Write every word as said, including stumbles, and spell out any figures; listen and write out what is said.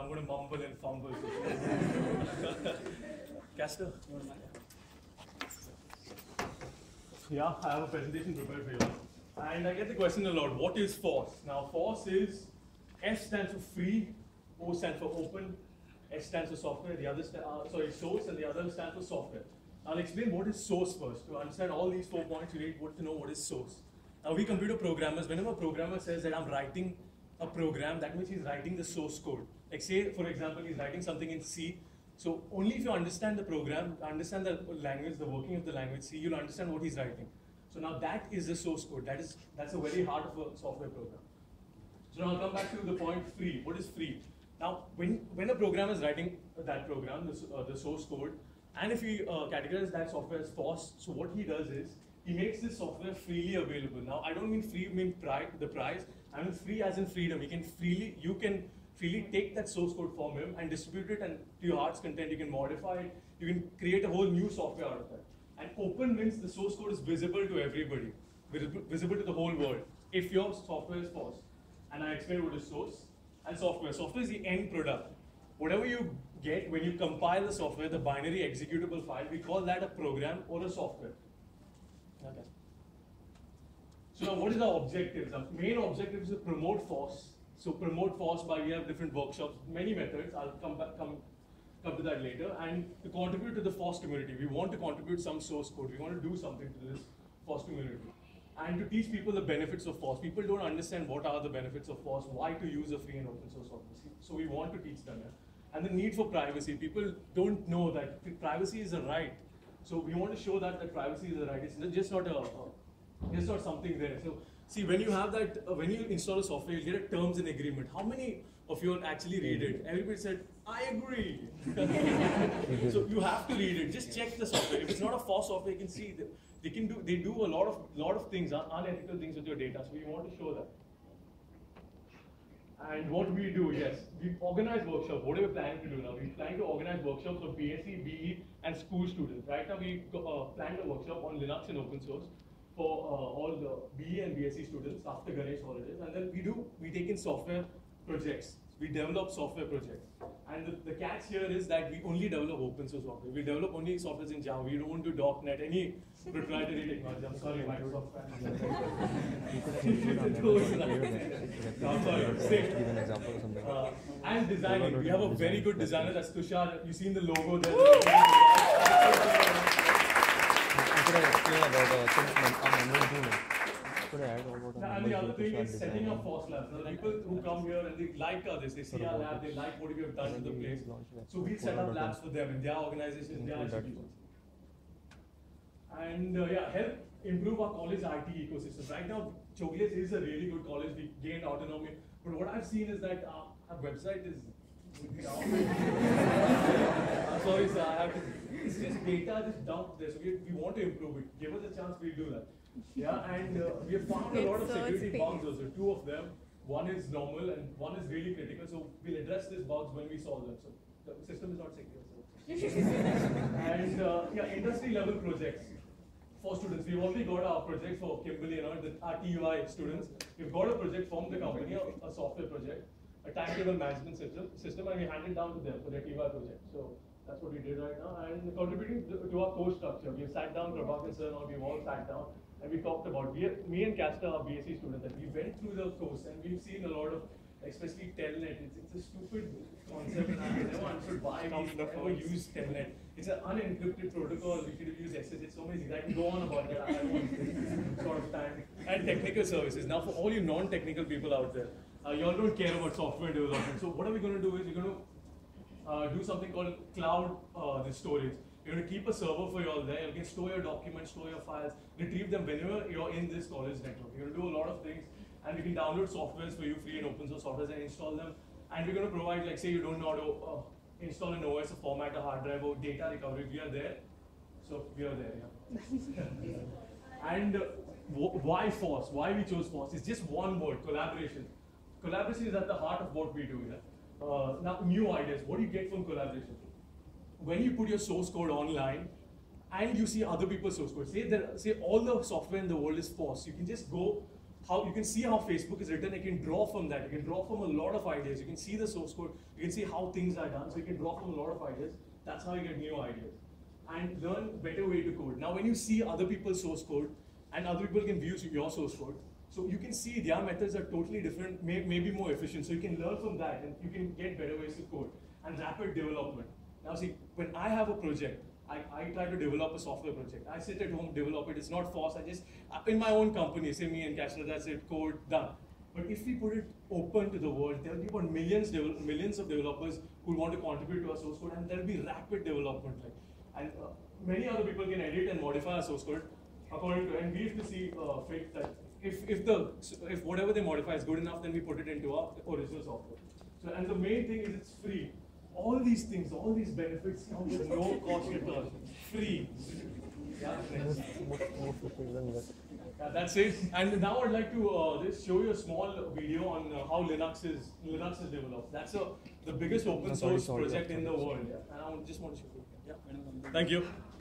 I'm going to mumble and fumble. Castor? Yeah, I have a presentation prepared for you. And I get the question a lot, what is FOSS? Now, FOSS is, F stands for free, O stands for open, S stands for software, the other, uh, sorry, source, and the other stands for software. I'll explain what is source first. To understand all these four points, you need to know what is source. Now, we computer programmers, whenever a programmer says that I'm writing a program, that means he's writing the source code. Like say, for example, he's writing something in C. So only if you understand the program, understand the language, the working of the language C, you'll understand what he's writing. So now that is the source code. That is, that's a very heart of a software program. So now I'll come back to the point free. What is free? Now, when, when a programmer is writing that program, the, uh, the source code, and if he uh, categorizes that software as FOSS, so what he does is, he makes this software freely available. Now, I don't mean free mean pri the price, I mean free as in freedom. You can freely, you can freely take that source code from him and distribute it, and to your heart's content, you can modify it, you can create a whole new software out of that. And open means the source code is visible to everybody, visible to the whole world, if your software is FOSS. And I explained what is source and software. Software is the end product. Whatever you get when you compile the software, the binary executable file, we call that a program or a software. Okay. So now what is our objectives? Our main objective is to promote FOSS. So promote FOSS by, we have different workshops, many methods, I'll come back, come, come to that later, and to contribute to the FOSS community. We want to contribute some source code, we want to do something to this FOSS community. And to teach people the benefits of FOSS. People don't understand what are the benefits of FOSS, why to use a free and open source software. So we want to teach them. Yeah? And the need for privacy. People don't know that privacy is a right. So we want to show that, that privacy is a right. It's just not a, a it's not something there. So see, when you have that, uh, when you install a software, you get a terms and agreement. How many of you actually read it? Everybody said, I agree. So you have to read it. Just check the software. If it's not a FOSS software, you can see that they can do. They do a lot of lot of things, unethical things with your data. So we want to show that. And what we do, yes, we organize workshops. What are we planning to do now? We plan to organize workshops for B S c, B E, and school students. Right now, we uh, planned a workshop on Linux and open source for uh, all the B E and B S c students after Ganesh holidays. And then we do, we take in software projects. We develop software projects. And the, the catch here is that we only develop open source software. We develop only software in Java. We don't do dot net, any proprietary technology. I'm sorry, Microsoft fans. I'm sorry, sick. Give an example or something. Uh, and designing. We have a very good designer, that's Tushar. You've seen the logo there. Could I explain about uh, things on memory too? Could I add about Now, and the other thing is setting up FOSS labs. Now, people who come here and they like uh, this, they see our lab, they like what we have done to the place. So we set up labs for them in their organizations, their institutions. And uh, yeah, help improve our college I T ecosystem. Right now, Chogles is a really good college. We gained autonomy. But what I've seen is that our, our website is. I'm sorry, sir. I have to. It's just data just dumped there. So we, we want to improve it. Give us a chance, we'll do that. Yeah, and uh, we have found a lot of security bugs also. Two of them. One is normal and one is really critical. So we'll address these bugs when we solve them. So the system is not secure. So. And uh, yeah, industry level projects for students. We've already got our project for Kimberly and all the our T U I students. We've got a project from the company, a, a software project, a timetable management system, system, and we handed down to them for their T U I project. So that's what we did right now. And contributing to, to our course structure, we've sat down, Prabhakar sir and all, we've all sat down, and we talked about, we, me and Castor are B S c students, and we went through the course, and we've seen a lot of, especially Telnet. It's, it's a stupid concept, and I never understood why we ever use Telnet. It's an unencrypted protocol. We should have used S S H. So many things. I can go on about that. I don't want sort of time. And technical services. Now, for all you non-technical people out there, uh, you all don't care about software development. So what are we going to do is we're going to uh, do something called cloud uh, the storage. You're going to keep a server for you all there. You can store your documents, store your files, retrieve them whenever you're in this college network. You're going to do a lot of things. And we can download softwares for you, free and open source softwares, and install them. And we're going to provide, like, say you don't know how to uh, install an O S, a format, a hard drive, or data recovery. We are there. So we are there, yeah. And uh, why FOSS? Why we chose FOSS? It's just one word: collaboration. Collaboration is at the heart of what we do. Yeah? Uh, now, new ideas. What do you get from collaboration? When you put your source code online, and you see other people's source code. Say that, say all the software in the world is FOSS. You can just go how you can see how Facebook is written. You can draw from that. You can draw from a lot of ideas. You can see the source code. You can see how things are done. So you can draw from a lot of ideas. That's how you get new ideas and learn better way to code. Now, when you see other people's source code and other people can view your source code, so you can see their methods are totally different, may, maybe more efficient. So you can learn from that and you can get better ways to code and rapid development. Now, see, when I have a project, I, I try to develop a software project. I sit at home, develop it. It's not forced. I just, in my own company, say me and Cashler, that's it, code, done. But if we put it open to the world, there will be about millions, millions of developers who want to contribute to our source code, and there will be rapid development. Like, and uh, many other people can edit and modify our source code according to, and we have to see uh, fit that if, if the if whatever they modify is good enough, then we put it into our original software. So, and the main thing is it's free. All these things, all these benefits come with no cost return. Free. Yeah, yeah, that's it. And now I'd like to uh, just show you a small video on uh, how Linux is Linux is developed. That's a, the biggest open No, sorry, source sorry, project yeah, in the sorry. world. Yeah. And I just want to show you. Yeah. Thank you.